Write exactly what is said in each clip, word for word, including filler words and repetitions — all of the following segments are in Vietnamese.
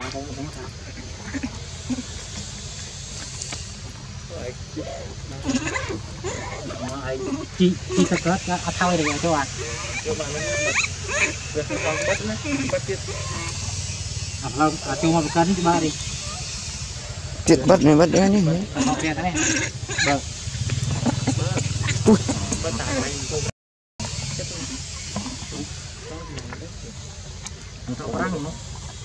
không không sao mà chị chị thật rất là thao được cho bạn à lâu à cho một cân cho ba đi chết bắt này bắt đéo nhỉ họ kia đấy vâng thao răng nó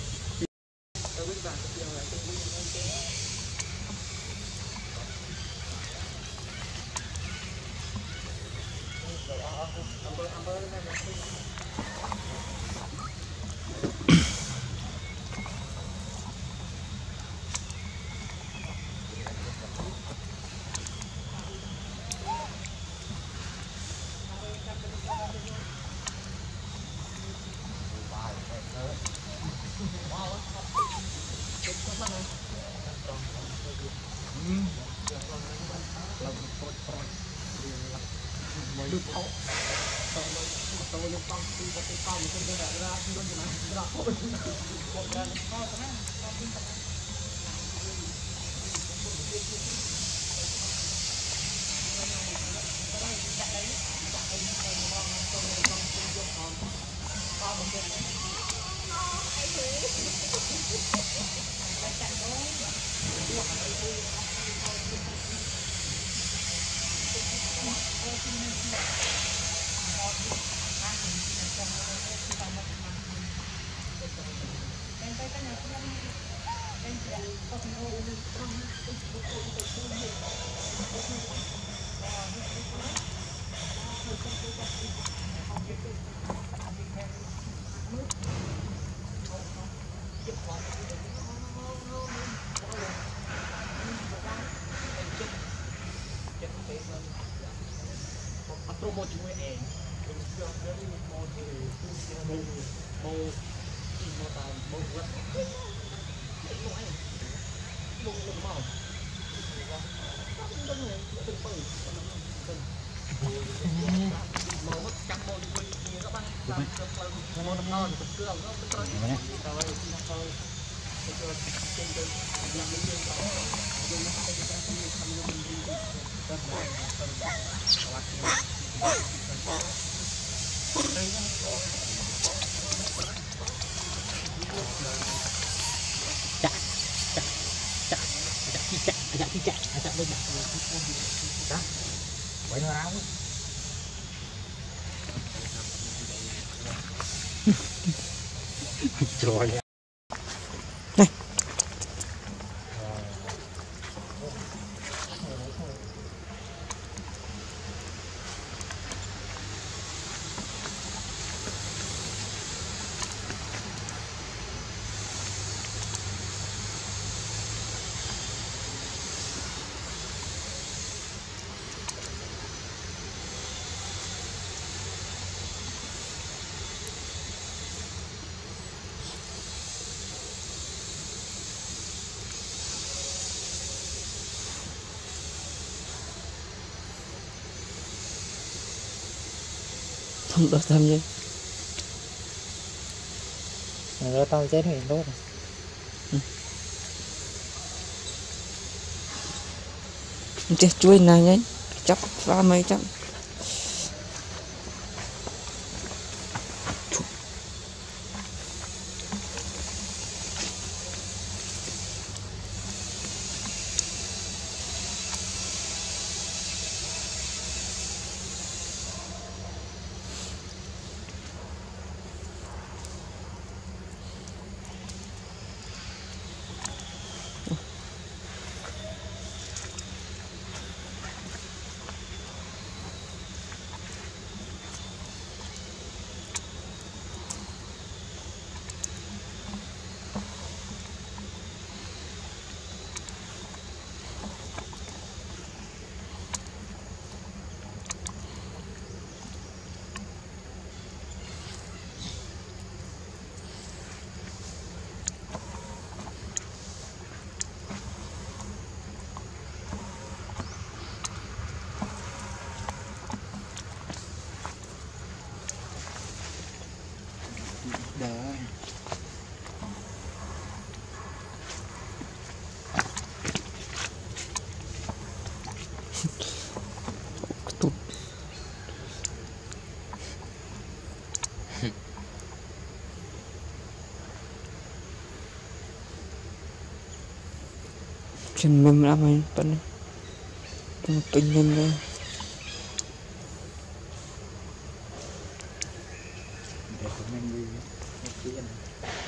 rồi này không được tham gì rồi tao chết thì tốt chết chui này nhé chắp ra mấy trăm chân mềm lắm anh bắn trong tình mềm đây để của mình đi một kia này.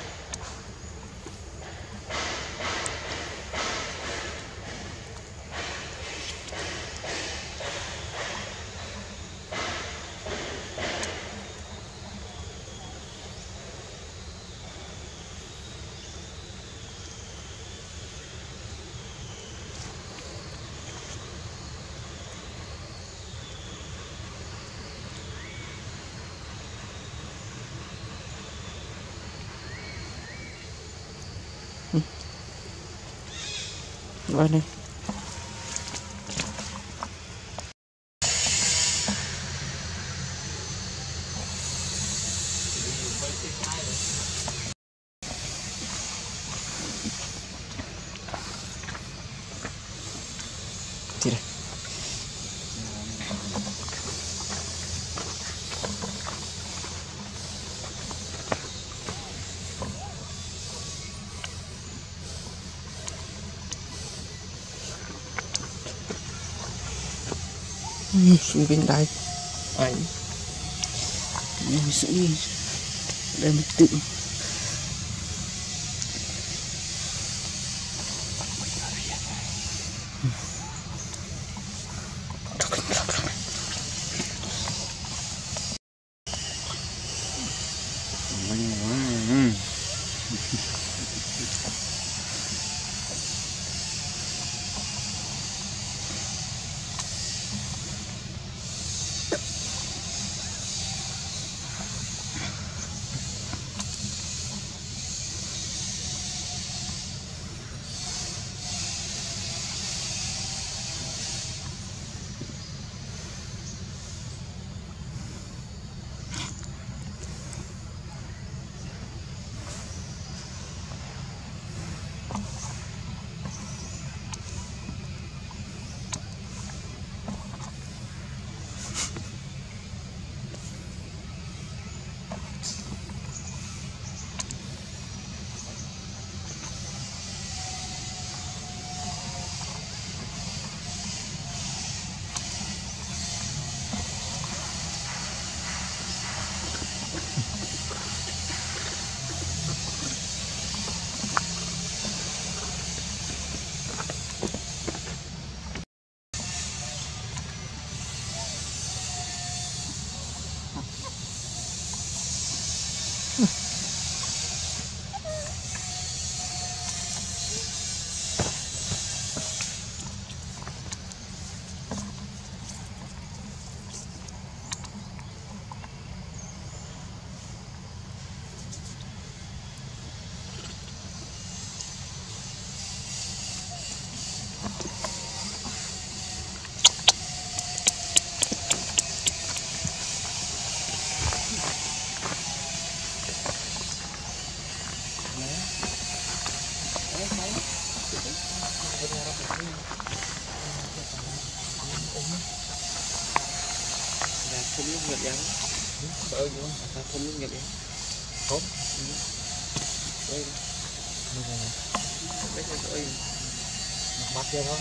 Đây này thì đây xuống bên đây Anh mình sẽ đi đây mình tự không lúc nhật vậy bao nhiêu không không lúc nhật vậy không đây đây đây bắt chưa thôi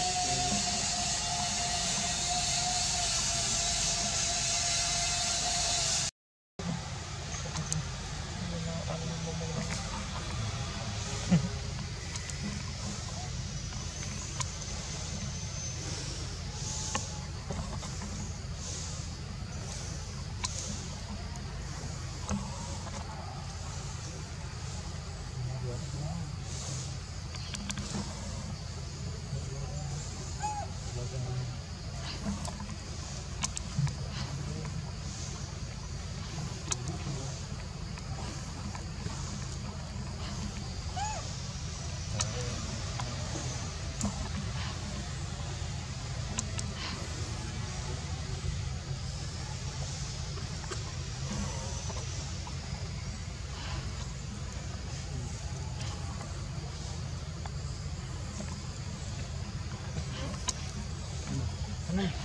này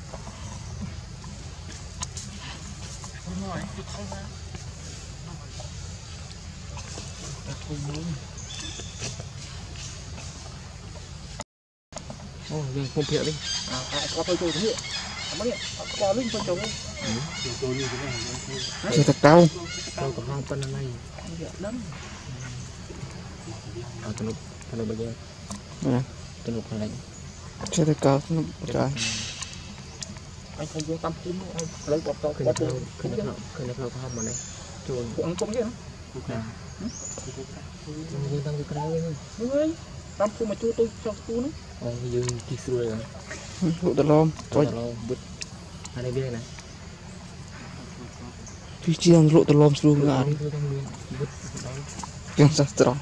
không nói không ra Ồ, giờ không phiền đi. À, có tôi tôi thế. Mấy có lên tôi trồng đi. Chưa thật đâu. Tôi còn không phân này. Lắm. À, tôi lúc, tôi lúc bây giờ. Nè. Tôi lúc này. Chưa thật cao, nó trời. Anh không vô tâm tím anh lấy bọt to khơi nhập khơi nhập khơi nhập khơi không mà này. Chuồn. Cũng cũng vậy. Dương tăng cái cái này. Ơi. Tâm phụ mà chú tôi cho chú nó. Ôi dương kì xuôi rồi. Lụa tờ lom. Tờ lom bứt. Hai đây biết này. Tuy chiang lụa tờ lom xuống ngã. Chiang sát trò.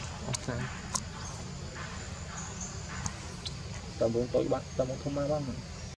Tao muốn tối bắt, tao muốn thông ma bắt.